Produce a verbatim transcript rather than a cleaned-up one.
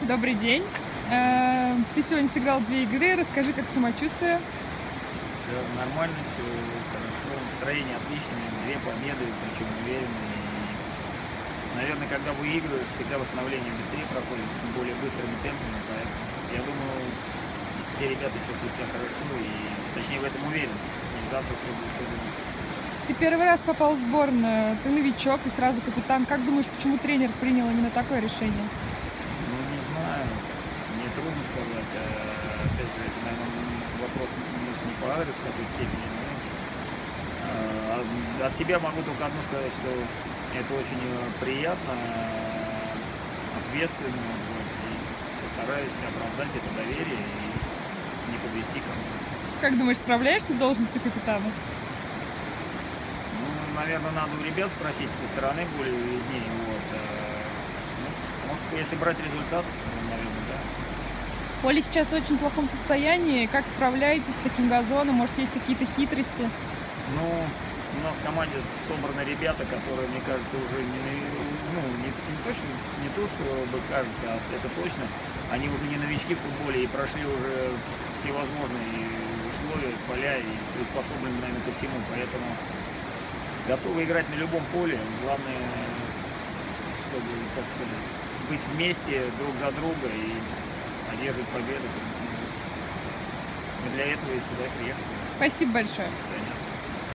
Добрый день. Э, Ты сегодня сыграл две игры. Расскажи, как самочувствие. Всё нормально, все хорошо, настроение отличное, две победы, причем уверенные. И, наверное, когда выигрываешь, всегда восстановление быстрее проходит, более быстрыми темпами, поэтому я думаю, все ребята чувствуют себя хорошо и, точнее, в этом уверен. И завтра все будет тоже. Ты первый раз попал в сборную. Ты новичок и сразу капитан. Как думаешь, почему тренер принял именно такое решение? Ну, не знаю, мне трудно сказать. А, опять же, это, наверное, вопрос, может, не по адресу в какой-то степени, но А, от себя могу только одно сказать, что это очень э, приятно, э, ответственно, вот, и постараюсь оправдать это доверие и не подвести кого-то. Как думаешь, справляешься с должностью капитана? Ну, наверное, надо у ребят спросить со стороны более виднее, вот. э, Ну, может, если брать результат, ну, наверное, да. Поле сейчас в очень плохом состоянии. Как справляетесь с таким газоном? Может, есть какие-то хитрости? Ну, у нас в команде собраны ребята, которые, мне кажется, уже не, ну, не, не точно, не то, чтобы кажется, а это точно, они уже не новички в футболе и прошли уже всевозможные условия, поля и приспособлены, наверное, ко всему, поэтому готовы играть на любом поле. Главное, чтобы, как сказать, быть вместе друг за друга и одерживать победу. Мы для этого и сюда приехали. Спасибо большое. Да,